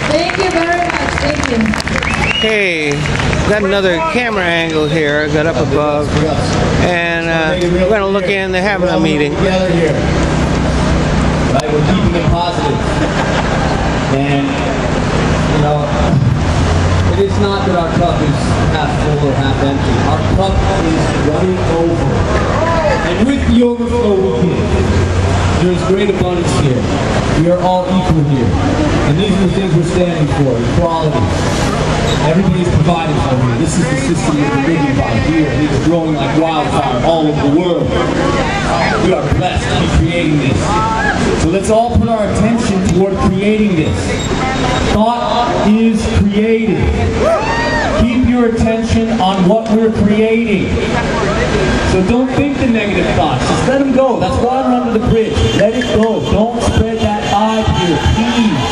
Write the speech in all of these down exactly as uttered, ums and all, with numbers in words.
Thank you very much. Thank you. Hey, got another camera angle here. Got up above, and uh, we're gonna look in. They're having a meeting. Together here, right? We're keeping it positive, and you know, it is not that our cup is half full or half empty. Our cup is running over, and with the overflow we give. There is great abundance here. We are all equal here, and these are the things we're standing for: equality. Everybody's provided for here. This is the system that we're living by here, and it's growing like wildfire all over the world. We are blessed to be creating this. So let's all put our attention toward creating this. Thought is created. Keep your attention on what we're creating. So don't think the negative thoughts. Just let them go. That's water under the bridge. Let it go. Don't spread that vibe here, please.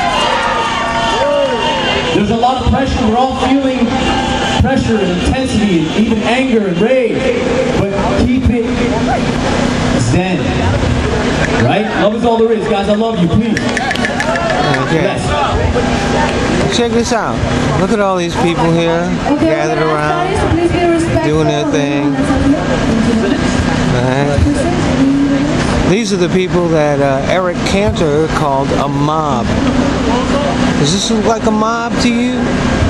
There's a lot of pressure. We're all feeling pressure and intensity and even anger and rage. But keep it zen. Right? Love is all there is. Guys, I love you. Please. Okay. Yes. Check this out. Look at all these people here Okay, gathered around, doing their thing. Right. These are the people that uh, Eric Cantor called a mob. Does this look like a mob to you?